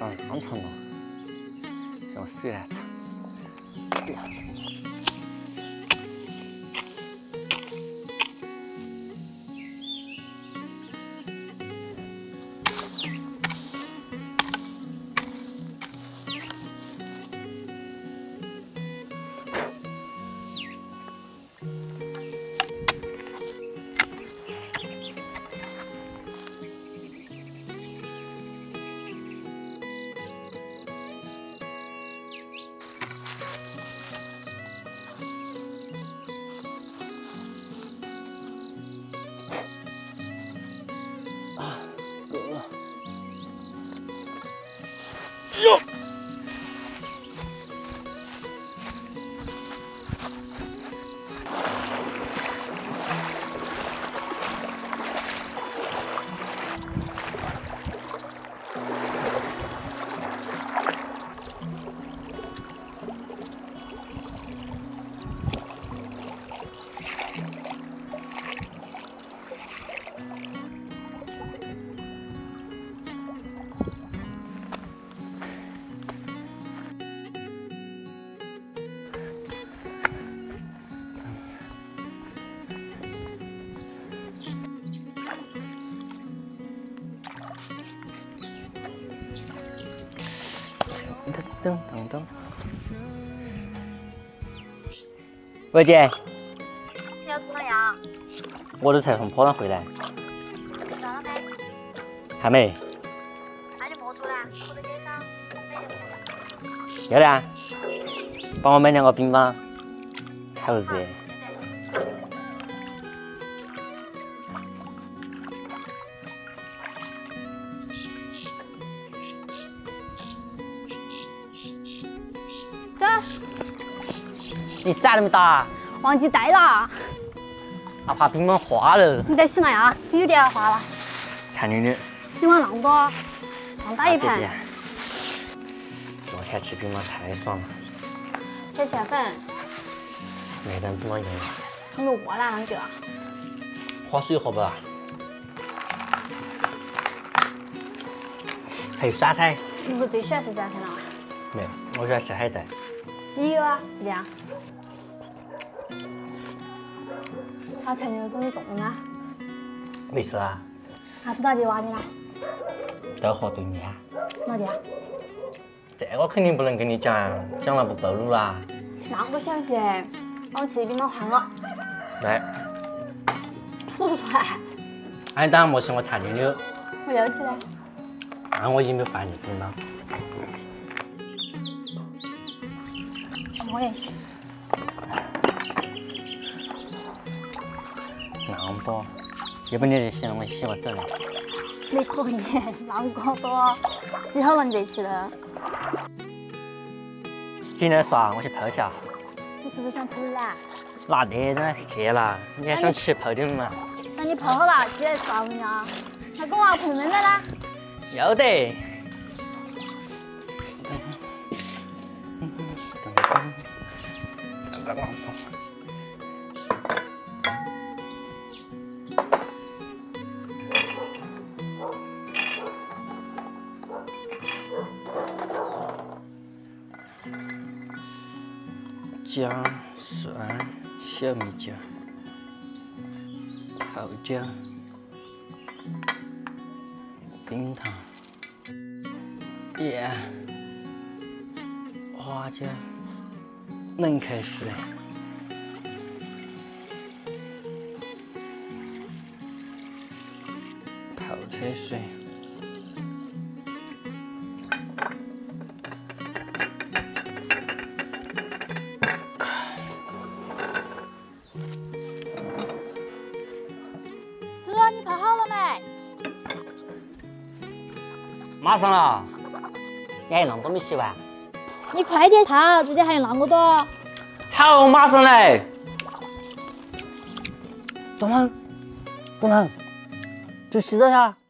上上层了，用水来擦。哎呀！哟！噔噔噔！喂姐， 你要吃哪样？ 我都才从坡上回来， 吃了没？ 还没。 那就莫做了，我在街上买点货。 要的啊，帮我买2个冰棒，还有热。 走， 你伞那么大， 忘记带了。 啊怕冰棒化了。 你带洗嘛呀？有点化了。 看妞妞， 你往那么多，放大一盘。 昨天吃冰棒太爽了， 小馅粉， 没等冰棒用了， 你们饿了啷个？ 喝水喝不啦？还有酸菜。 你不是最喜欢吃酸菜了？ 没有，我喜欢吃海带。 也有啊，这样。他才牛这么重啊？ 没事啊， 他是到底挖的啦？ 在河对面。 哪里啊？ 这个肯定不能跟你讲，讲了不暴露啦。 那我小心，把我吃的冰棒还我。 来， 吐不出来。 俺当然莫吃我馋妞妞， 我要吃的。 那我已经没换你冰棒。 我也行。 那么多，要不你就先我洗我走了。 没可以，那么多，洗好了你再吃的。 今天耍我去泡下。 你是不是想偷懒？ 那得那去了，你还想起泡点嘛？ 那你泡好了，记得刷我呀。那跟我朋友们来啦。 要得。姜、蒜、小米酒、泡椒、冰糖、盐、花椒、冷开水、泡开水。 你泡好了没？ 马上了，你还有那么多没洗完？ 你快点泡，直接还有那么多。 好，马上来。东航，东航，就洗着下。